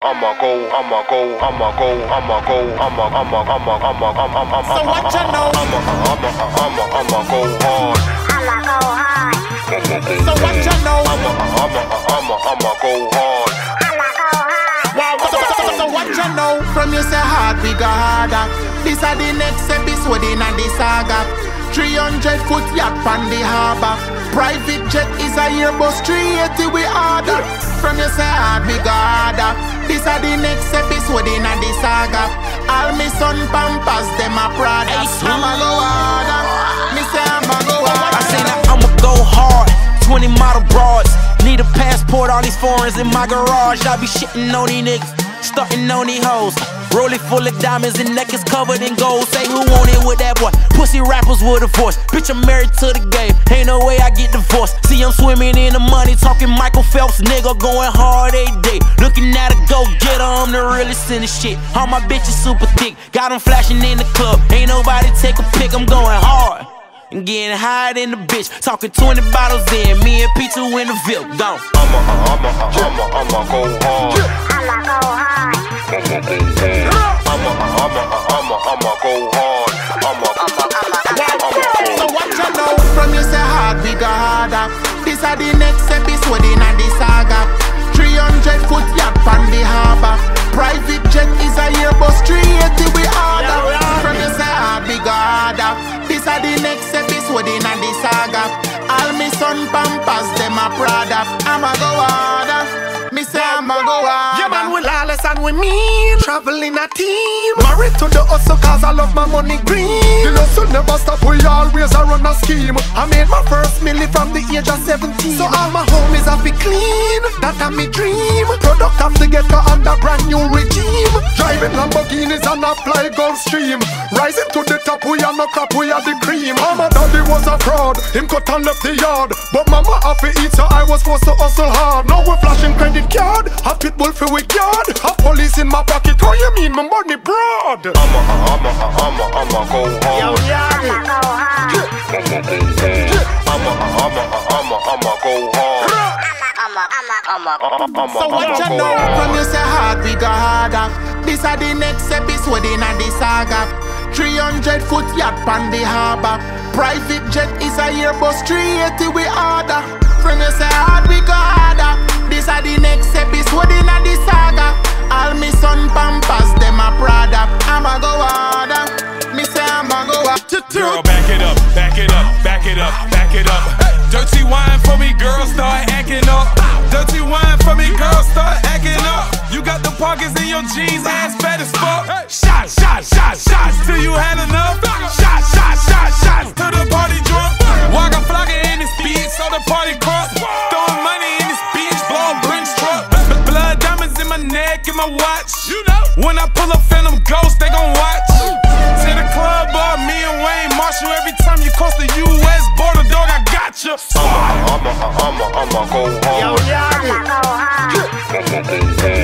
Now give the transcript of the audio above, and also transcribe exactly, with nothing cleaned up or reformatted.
I'ma go, I'ma go, I'ma go, I'ma go, I'ma, I'ma, I'ma, I'ma, I'ma, I'ma. So what you know? I'ma, I'ma, I'ma, I'ma go hard. I'ma go hard. So what you know? I'ma, I'ma, I'ma, I'ma go hard. I'ma go hard. Wow, so, so, so, so what you know? From you say hard, we go harder. This are the next episode in the saga. three hundred foot yacht on the harbor. Private jet is a Airbus three eighty we order. From you say hard, we go harder. This are the next episode in the saga. All me son pampers, them a Prada. I'ma go harder. Me say I'ma go harder. I say that I'ma go hard. twenty model broads. Need a passport, all these foreigns in my garage. I be shitting on these niggas, starting on these hoes. Roll it full of diamonds and necklace covered in gold. Say who want it with that boy? Pussy rappers with a voice. Bitch, I'm married to the game. Ain't no way I get divorced. See, I'm swimming in the money, talking Michael Phelps, nigga, going hard every day. Looking at a go-getter, I'm the realest in the shit. All my bitches super thick, got them flashing in the club. Ain't nobody take a pic, I'm going hard. And getting higher than the bitch, talking twenty bottles in. Me and P two in the Ville, gone. I'ma, I'ma, I'ma, I'ma go hard. I'ma go hard. I'ma, I'ma, I'ma, I'ma go hard. I'ma, I'ma, I'ma go. So what you know? From you say hard, we go harder. This are the next episode in the saga. three hundred foot yacht on the harbor. Private jet is a Airbus three eighty we order. From you say hard, we go harder. This are the next episode in the saga. All me son pampers, them a Prada. I'ma go harder. Me say I'ma go harder. Yeah man, we lawless and we mean. Traveling a team. Married to the hustle cause I love my money green. The hustle never stop, we always a run a scheme. I made my first milli from the age of seventeen. So all my homies have be clean. That a me dream. Product of the ghetto under brand new regime. Driving Lamborghinis and a fly Gulfstream. Rising to the top, we are no crap, we are the cream. Oh, my daddy was a fraud, him cut and left the yard. But mama happy eat, so I was forced to hustle hard. Now we flashing credit card, a pit bull for we yard. A police in my pocket, how you mean my money broad? I'ma, I'ma, I'ma, I'ma go hard. I'ma go hard. I'ma, I'ma, I'ma, I'ma go hard. I'ma, I'ma, I'ma. So what you know? From you say hard, we go harder. This are the next episode in the saga. three hundred foot yacht on the harbor. Private jet is a Airbus three eighty we order. From you say hard, we go harder. This are the next episode in the saga. All me son pampers, them a Prada. I'ma go harder. Me say I'ma go harder. Girl, back it up, back it up, back it up, back it up. Dirty wine for me, girl, start acting up. Dirty wine for me, girl, start acting up. You got the pockets in your jeans, ass fat as fuck. Shots, shots, shots, shots till you had enough. Shots, shots, shots, shots till the party drunk. Walking flocking in this beat, so the party crunk. Throwing money in this beach, blow a Brinks truck. Blood diamonds in my neck and my watch. When I pull up Phantom Ghost, they gon' watch. To the club, up, me and Wayne Marshall. Every time you cross the U S border, dog, I got you. I'ma, I'ma, I'ma, I'ma go hard. I'ma go hard.